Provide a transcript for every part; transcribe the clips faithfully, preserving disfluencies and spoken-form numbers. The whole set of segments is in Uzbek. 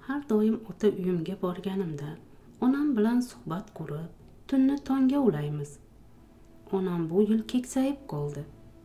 Har doim ota uyimga borganimda onam bilan suhbat qurib, tunni tongga ulaymiz. Onam bu yil keksayib qoldi.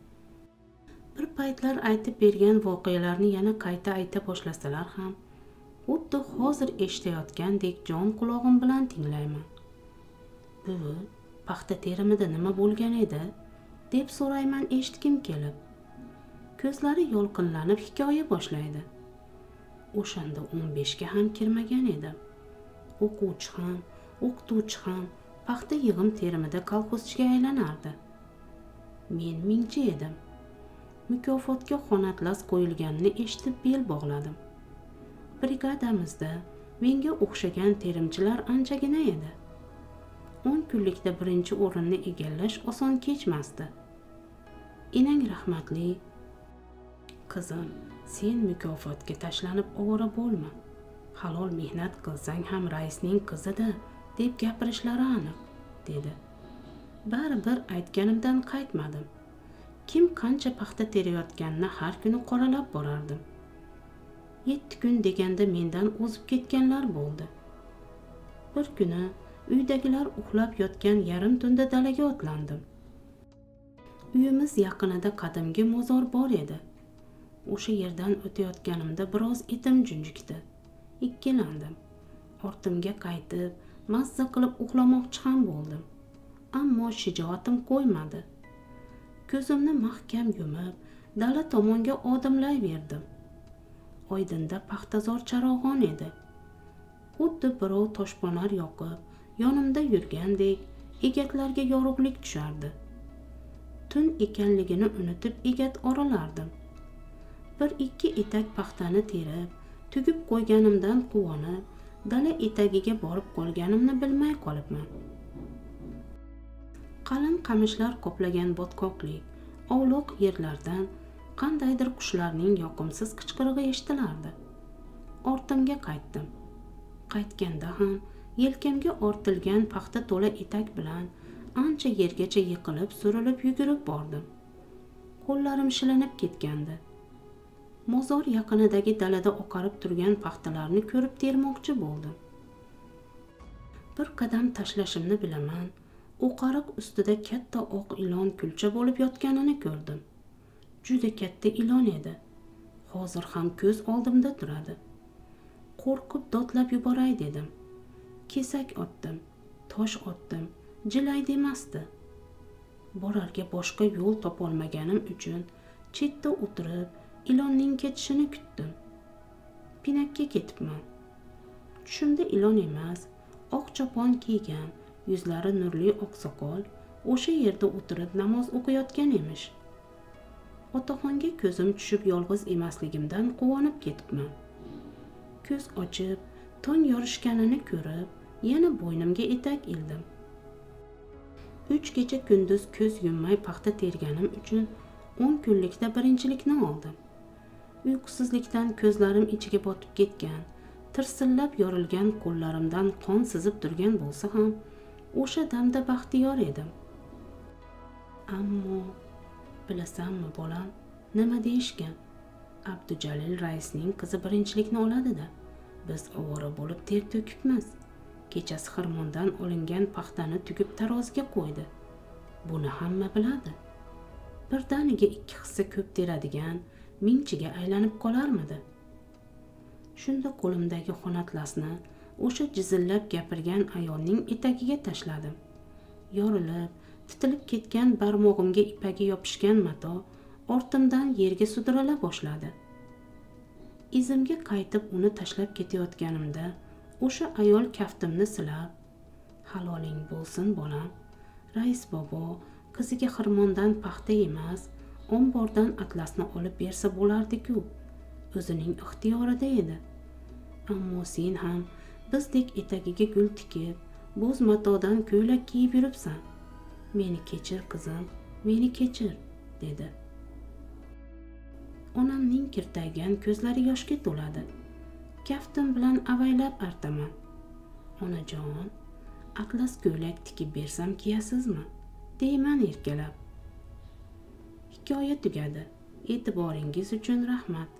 Bir paytlar aytib bergan voqealarni yana qayta ayta boshlasalar ham, xuddi hozir eshitayotgandek jon qulog'im bilan tinglayman. "Buvi, paxta terimida nima bo'lgan edi?" deb so'rayman eshitgim kelib. Ko'zlari yolqinlanib hikoya boshlaydi. O'shanda o'n beshga ham kirmagan edim. O'quvchi ham, o'qituvchi ham paxta yig'im terimida kolxozchiga aylanardi. Men mingchi edim. Mukofotga xonatlas qo'yilganini eshitib bel bog'ladim. Brigadamizda menga o'xshagan terimchilar anchagina edi. o'n kunlikda birinchi o'rinni egallash oson kechmasdi. Enang rahmatli, "Qizim, sen mukofotga tashlanib ovora bo'lma. Halol mehnat qilsang ham raisning qizi-da" deb gapirishlari aniq, dedi. Baribir aytganimdan qaytmadim. Kim qancha paxta terayotganini har kuni qoralab borardim. yetti kun deganda mendan o'zib ketganlar bo'ldi. Bir kuni uydagilar uxlab yotgan yarim tunda dalaga otlandim. Uyimiz yaqinida qadimgi mozor bor edi. O'sha yerdan o'tayotganimda biroz etim junjikdi. Ikkilandim. Ortimga qaytib, mazza qilib uxlamoqchi ham bo'ldim. Ammo shijoatim qo'ymadi. Ko'zimni mahkam yumib, dala tomonga odimlayverdim. Oydinda paxtazor charog'on edi. Xuddi birov toshponar yoqib, yonimda yurgandek egatlarga yorug'lik tushardi. Tun ekanligini unutib egat oralardim. Bir ikki etak paxtani terib, tugib qo'yganimdan quvonib, dala etagiga borib qolganimni bilmay qolibman. Qalin qamishlar qoplagan botqoqlik, ovloq yerlardan qandaydir qushlarning yoqimsiz qichqirig'i eshitilardi. Ortimga qaytdim. Qaytganda ham yelkamga ortilgan paxta to'la etak bilan ancha yergacha yiqilib, surilib yugurib bordim. Qo'llarim shilinib ketgandi. Mozor yaqinidagi dalada oqarib turgan paxtalarni ko'rib termoqchi bo'ldim. Bir qadam tashlashimni bilaman, o'qariq ustida katta oq ilon kulcha bo'lib yotganini ko'rdim. Juda katta ilon edi. Hozir ham ko'z oldimda turadi. Qo'rqib dodlab yuboray dedim. Kesak otdim, tosh otdim, jilay demasdi. Borarga boshqa yo'l topolmaganim uchun chetda o'tirib, ilonning ketishini kutdim. Pinakka ketibman. Tushimda ilon emas, oq chopon kiygan, yuzlari nurli oqsoqol o'sha yerda o'tirib namoz o'qiyotgan emish. Otaxonga ko'zim tushib yolg'iz emasligimdan quvonib ketibman. Ko'z ochib, tong yorishganini ko'rib, yana bo'ynimga etak ildim. Uch kecha kunduz ko'z yummay paxta terganim uchun o'n kunlikda birinchilikni oldim. Uyqusizlikdan ko'zlarim ichiga botib ketgan, tirsillab yorilgan qo'llarimdan qon sizib turgan bo'lsa ham, o'sha damda baxtiyor edim. Ammo bilasanmi bolam, nima deyishgan? Abdujalil raisning qizi birinchilikni oladi-da, biz ovora bo'lib ter to'kibmiz. Kechasi xirmondan olingan paxtani tugib taroziga qo'ydi. Buni hamma biladi. Birdaniga ikki hissa ko'p teradigan mingchiga aylanib qolarmidi? Shunda qo'limdagi xonatlasni o'sha jizillab gapirgan ayolning etagiga tashladim. Yorilib, titilib ketgan barmog'imga ipagi yopishgan mato ortimdan yerga sudrala boshladi. Izimga qaytib uni tashlab ketayotganimda o'sha ayol kaftimni silab, "Haloling bo'lsin bolam. Rais bobo qiziga xirmondan paxta emas, ombordan atlasni olib bersa bo'lardi-ku. O'zining ixtiyorida edi. Ammo sen ham bizdek etagiga gul tikib, bo'z matodan ko'ylak kiyib yuribsan. Meni kechir qizim, meni kechir", dedi. Onamning kirtaygan ko'zlari yoshga to'ladi. Kaftim bilan avaylab artaman. "Onajon, atlas ko'ylak tikib bersam kiyasizmi?" deyman erkalab. Hikoya tugadi. E'tiboringiz uchun rahmat.